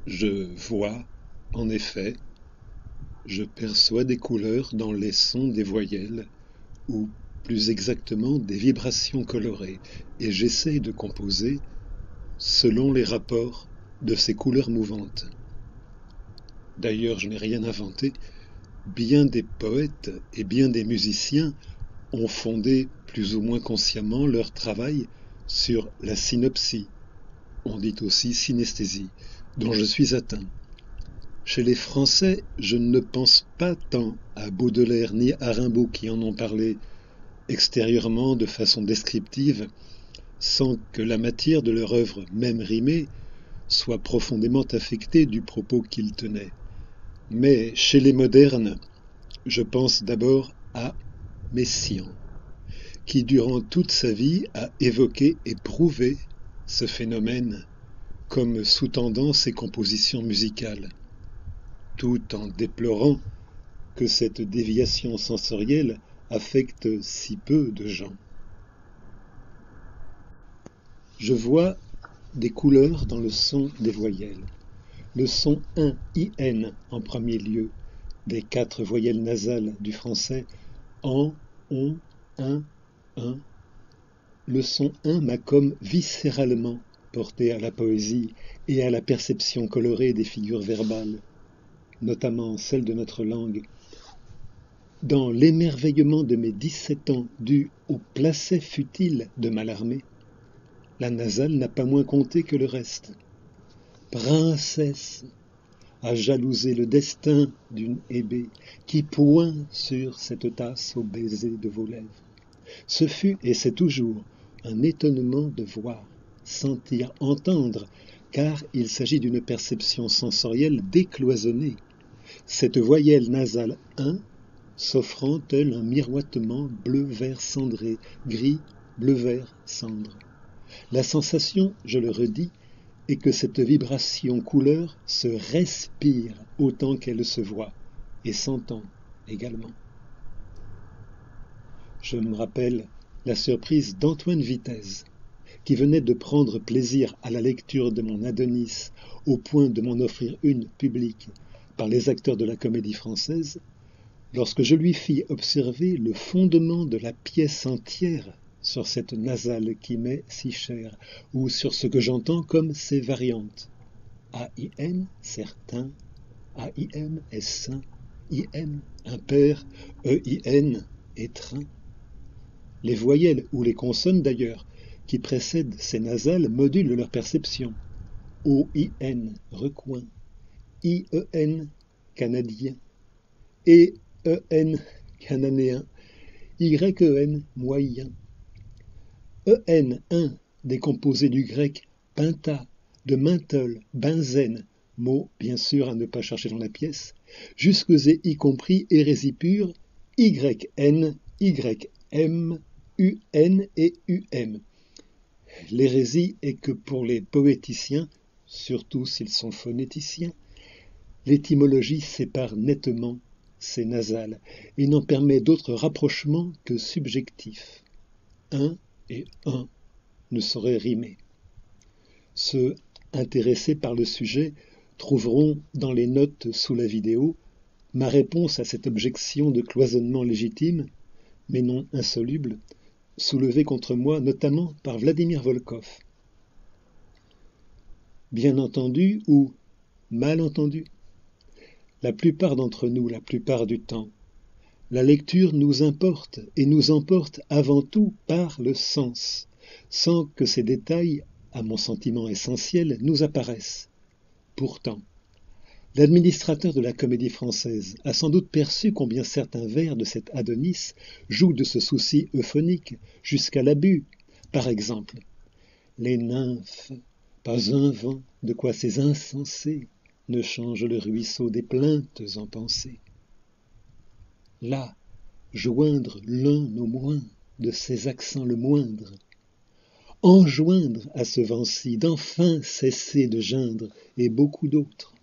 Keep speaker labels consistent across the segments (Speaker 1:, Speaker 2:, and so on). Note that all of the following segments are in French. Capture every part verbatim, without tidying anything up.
Speaker 1: Je vois, en effet, je perçois des couleurs dans les sons des voyelles, ou plus exactement des vibrations colorées, et j'essaie de composer selon les rapports de ces couleurs mouvantes. D'ailleurs, je n'ai rien inventé, bien des poètes et bien des musiciens ont fondé plus ou moins consciemment leur travail sur la synopsie, on dit aussi synesthésie, dont je suis atteint. Chez les Français, je ne pense pas tant à Baudelaire ni à Rimbaud qui en ont parlé extérieurement de façon descriptive, sans que la matière de leur œuvre, même rimée, soit profondément affectée du propos qu'ils tenaient. Mais chez les modernes, je pense d'abord à Messiaen, qui durant toute sa vie a évoqué et prouvé ce phénomène comme sous-tendant ses compositions musicales, tout en déplorant que cette déviation sensorielle affecte si peu de gens. Je vois des couleurs dans le son des voyelles. Le son un, I N en premier lieu, des quatre voyelles nasales du français, en, on, un, un. Le son un m'a comme viscéralement porté à la poésie et à la perception colorée des figures verbales, notamment celles de notre langue. Dans l'émerveillement de mes dix-sept ans dû au placet futile de Mallarmé, la nasale n'a pas moins compté que le reste. Princesse, à jalouser le destin d'une hébé qui point sur cette tasse au baiser de vos lèvres. Ce fut, et c'est toujours, un étonnement de voir, sentir, entendre, car il s'agit d'une perception sensorielle décloisonnée. Cette voyelle nasale un s'offrant tel un miroitement bleu-vert cendré, gris, bleu-vert, cendre. La sensation, je le redis, est que cette vibration couleur se respire autant qu'elle se voit, et s'entend également. Je me rappelle la surprise d'Antoine Vitez, qui venait de prendre plaisir à la lecture de mon Adonis au point de m'en offrir une publique par les acteurs de la Comédie Française, lorsque je lui fis observer le fondement de la pièce entière sur cette nasale qui m'est si chère, ou sur ce que j'entends comme ses variantes. A I N, certain, A I M, est-ce sain, I M, impair, E I N, étreint. Les voyelles ou les consonnes d'ailleurs qui précèdent ces nasales modulent leur perception. O I N, recoin, I E N, canadien, E E N, cananéen, Y E N, moyen. E N, un, décomposé du grec pinta, de menthol, benzène, mot bien sûr à ne pas chercher dans la pièce, jusque et y compris hérésie pure, Y N, Y M, U N et U M. L'hérésie est que pour les poéticiens, surtout s'ils sont phonéticiens, l'étymologie sépare nettement ces nasales et n'en permet d'autre rapprochement que subjectif. Un et un ne sauraient rimer. Ceux intéressés par le sujet trouveront dans les notes sous la vidéo ma réponse à cette objection de cloisonnement légitime, mais non insoluble, soulevée contre moi notamment par Vladimir Volkov. Bien entendu ou mal entendu, la plupart d'entre nous, la plupart du temps, la lecture nous importe et nous emporte avant tout par le sens, sans que ces détails, à mon sentiment essentiel, nous apparaissent. Pourtant, l'administrateur de la Comédie Française a sans doute perçu combien certains vers de cet Adonis jouent de ce souci euphonique jusqu'à l'abus. Par exemple, les nymphes, pas un vent de quoi ces insensés ne changent le ruisseau des plaintes en pensée. Là, joindre l'un au moins de ces accents le moindre, enjoindre à ce vent-ci d'enfin cesser de geindre, et beaucoup d'autres.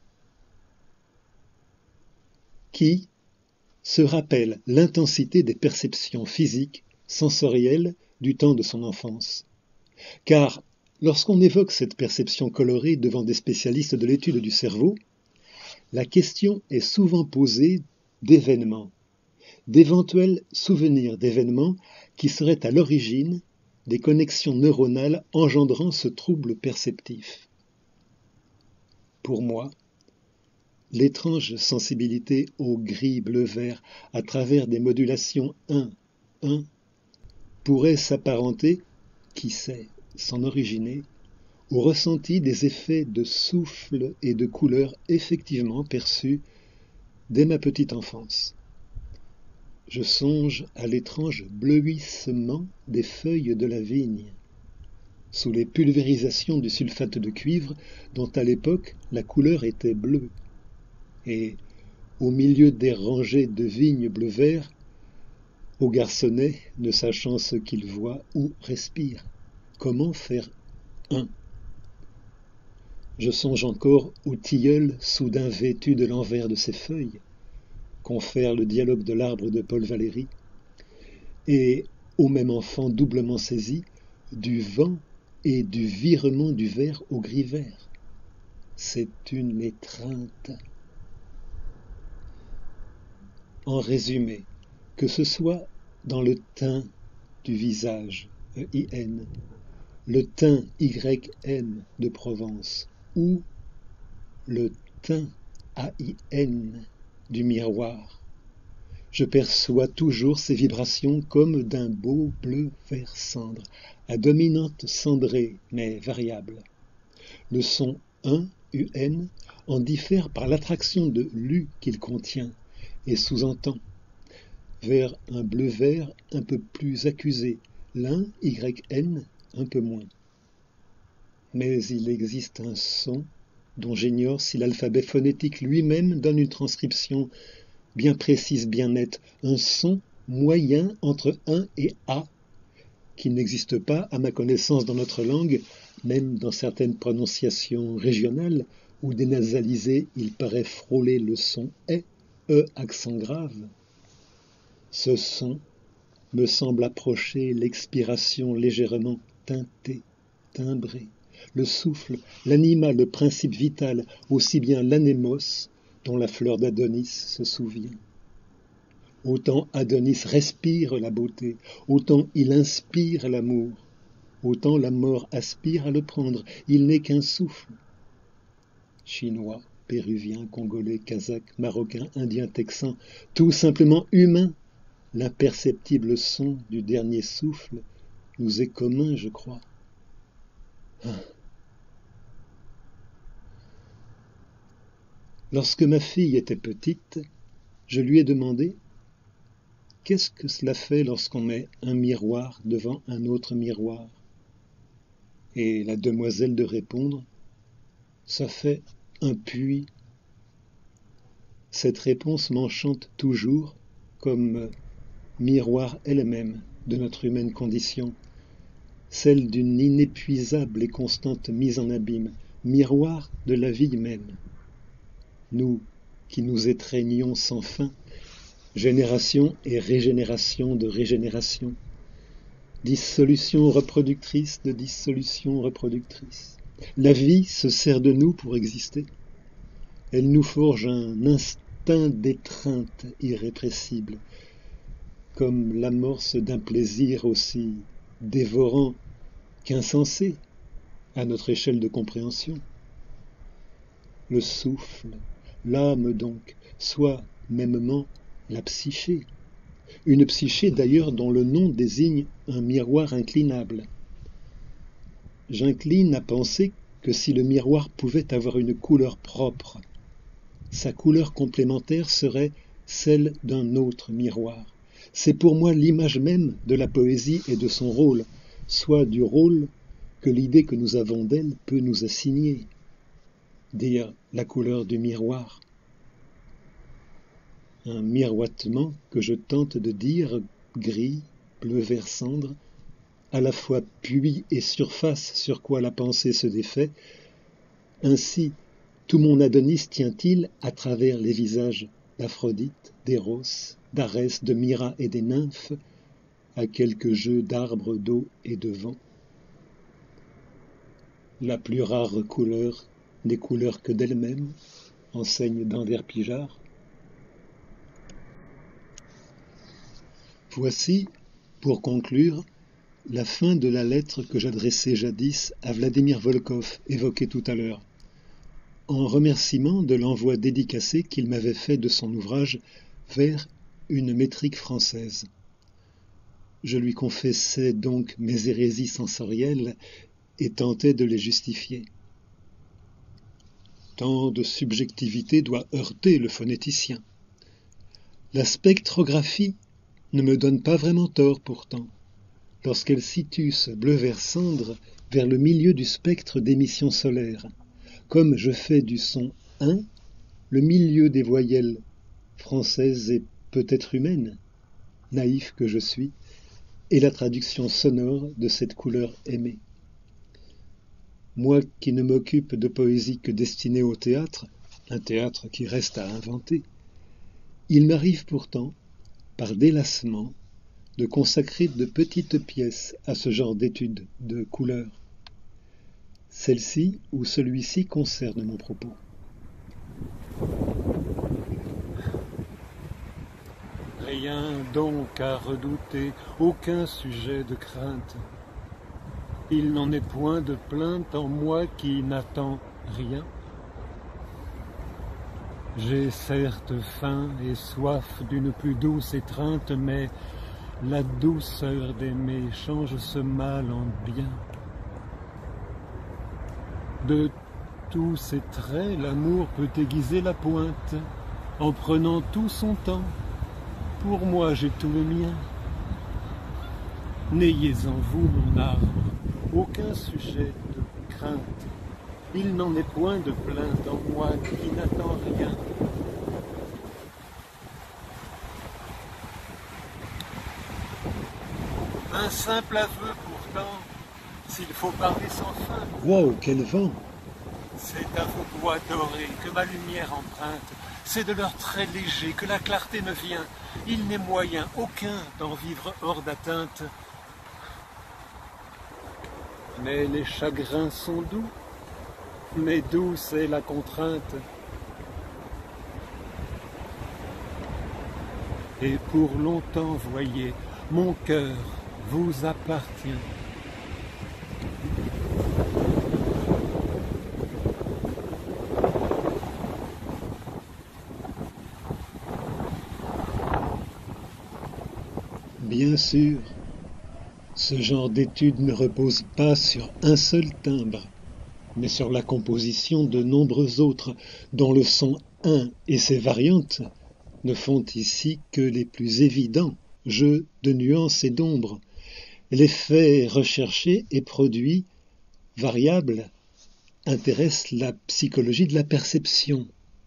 Speaker 1: Qui se rappelle l'intensité des perceptions physiques, sensorielles du temps de son enfance. Car Lorsqu'on évoque cette perception colorée devant des spécialistes de l'étude du cerveau, la question est souvent posée d'événements, d'éventuels souvenirs d'événements qui seraient à l'origine des connexions neuronales engendrant ce trouble perceptif. Pour moi, l'étrange sensibilité au gris, bleu, vert à travers des modulations un un pourrait s'apparenter, qui sait, s'en originer, au ressenti des effets de souffle et de couleur effectivement perçus dès ma petite enfance. Je songe à l'étrange bleuissement des feuilles de la vigne, sous les pulvérisations du sulfate de cuivre dont à l'époque la couleur était bleue, et au milieu des rangées de vignes bleu-vert, au garçonnet ne sachant ce qu'il voit ou respire, comment faire un. Je songe encore au tilleul soudain vêtu de l'envers de ses feuilles, confère le dialogue de l'arbre de Paul Valéry, et au même enfant doublement saisi du vent et du virement du vert au gris vert. C'est une étreinte. En résumé, que ce soit dans le teint du visage, E I N, le teint Y N de Provence, ou le teint A I N du miroir, je perçois toujours ces vibrations comme d'un beau bleu vert cendre, à dominante cendrée mais variable. Le son un U N en diffère par l'attraction de l'U qu'il contient et sous-entend, vers un bleu-vert un peu plus accusé, l'un Y N un peu moins. Mais il existe un son dont j'ignore si l'alphabet phonétique lui-même donne une transcription bien précise, bien nette, un son moyen entre un et A, qui n'existe pas, à ma connaissance, dans notre langue, même dans certaines prononciations régionales, où dénasalisé, il paraît frôler le son E, E accent grave. Ce son me semble approcher l'expiration légèrement teintée, timbrée, le souffle, l'anima, le principe vital, aussi bien l'anémos, dont la fleur d'Adonis se souvient. Autant Adonis respire la beauté, autant il inspire l'amour, autant la mort aspire à le prendre, il n'est qu'un souffle. Chinois, Péruvien, Congolais, Kazakh, Marocain, Indien, Texan, tout simplement humain, l'imperceptible son du dernier souffle nous est commun, je crois. Ah. Lorsque ma fille était petite, je lui ai demandé « Qu'est-ce que cela fait lorsqu'on met un miroir devant un autre miroir ?» Et la demoiselle de répondre « Ça fait un puits. » Cette réponse m'enchante toujours comme miroir elle-même de notre humaine condition, celle d'une inépuisable et constante mise en abîme, miroir de la vie même. Nous qui nous étreignons sans fin, génération et régénération de régénération, dissolution reproductrice de dissolution reproductrice. La vie se sert de nous pour exister. Elle nous forge un instinct d'étreinte irrépressible, comme l'amorce d'un plaisir aussi dévorant qu'insensé à notre échelle de compréhension. Le souffle, l'âme donc, soit mêmement la psyché, une psyché d'ailleurs dont le nom désigne un miroir inclinable. J'incline à penser que si le miroir pouvait avoir une couleur propre, sa couleur complémentaire serait celle d'un autre miroir. C'est pour moi l'image même de la poésie et de son rôle, soit du rôle que l'idée que nous avons d'elle peut nous assigner. Dire la couleur du miroir. Un miroitement que je tente de dire gris, bleu vert cendre, à la fois puits et surface sur quoi la pensée se défait. Ainsi, tout mon Adonis tient-il à travers les visages d'Aphrodite, d'Éros, d'Arès, de Mira et des nymphes, à quelques jeux d'arbres, d'eau et de vent. La plus rare couleur des couleurs que d'elle-même, enseigne d'Ander Pijart. Voici, pour conclure, la fin de la lettre que j'adressais jadis à Vladimir Volkov, évoquée tout à l'heure, en remerciement de l'envoi dédicacé qu'il m'avait fait de son ouvrage vers une métrique française. Je lui confessais donc mes hérésies sensorielles et tentais de les justifier. Tant de subjectivité doit heurter le phonéticien. La spectrographie ne me donne pas vraiment tort pourtant, lorsqu'elle situe ce bleu vert cendre vers le milieu du spectre d'émission solaire, comme je fais du son un le milieu des voyelles françaises et peut-être humaines, naïf que je suis, et la traduction sonore de cette couleur aimée. Moi qui ne m'occupe de poésie que destinée au théâtre, un théâtre qui reste à inventer, il m'arrive pourtant, par délassement, de consacrer de petites pièces à ce genre d'études de couleurs. Celle-ci ou celui-ci concerne mon propos.
Speaker 2: Rien donc à redouter, aucun sujet de crainte. Il n'en est point de plainte en moi qui n'attend rien. J'ai certes faim et soif d'une plus douce étreinte, mais la douceur d'aimer change ce mal en bien. De tous ces traits, l'amour peut aiguiser la pointe, en prenant tout son temps. Pour moi, j'ai tout le mien. N'ayez en vous, mon arbre, aucun sujet de crainte. Il n'en est point de plainte en moi qui n'attend rien. Un simple aveu pourtant, s'il faut parler sans fin.
Speaker 1: Waouh, quel vent!
Speaker 2: C'est à vos doigts dorés que ma lumière emprunte. C'est de leurs traits légers que la clarté me vient. Il n'est moyen aucun d'en vivre hors d'atteinte. Mais les chagrins sont doux, mais douce est la contrainte. Et pour longtemps, voyez, mon cœur vous appartient.
Speaker 1: Bien sûr, ce genre d'étude ne repose pas sur un seul timbre, mais sur la composition de nombreux autres, dont le son un et ses variantes ne font ici que les plus évidents jeux de nuances et d'ombres. L'effet recherché et produit, variable, intéresse la psychologie de la perception.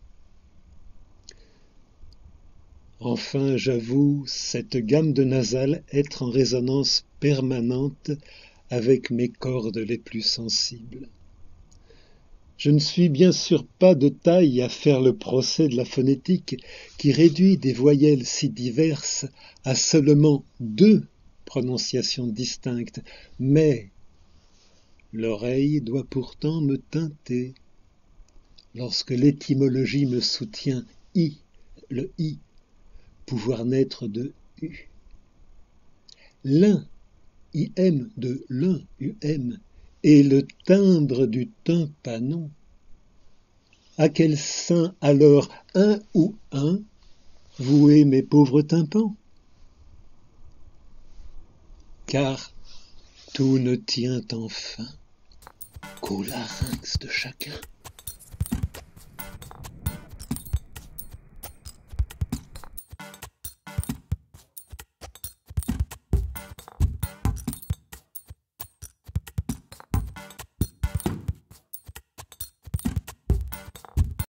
Speaker 1: Enfin, j'avoue cette gamme de nasales être en résonance permanente avec mes cordes les plus sensibles. Je ne suis bien sûr pas de taille à faire le procès de la phonétique qui réduit des voyelles si diverses à seulement deux prononciations distinctes, mais l'oreille doit pourtant me teinter lorsque l'étymologie me soutient i, le i, pouvoir naître de U. L'un, im de l'un, um, et le timbre du tympanon. À quel saint alors un ou un vouez mes pauvres tympans? Car tout ne tient enfin qu'au larynx de chacun.